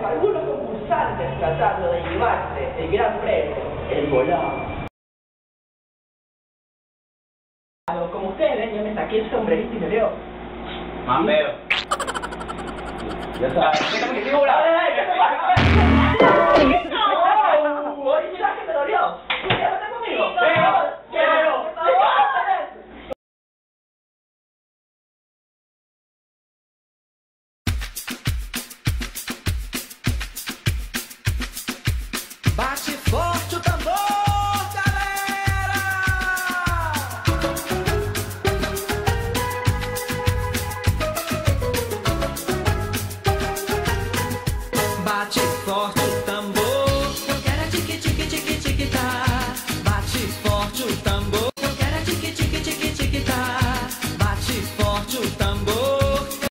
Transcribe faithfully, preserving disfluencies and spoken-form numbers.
algunos concursantes tratando de llevarse el gran premio, el volado. Como ustedes ven, yo me saqué el sombrerito y me veo más feo. Ya sabes. ¡Ay, qué pasa! ¡Oh! ¡Oye, ya que me dolió! ¿Quieres estar conmigo?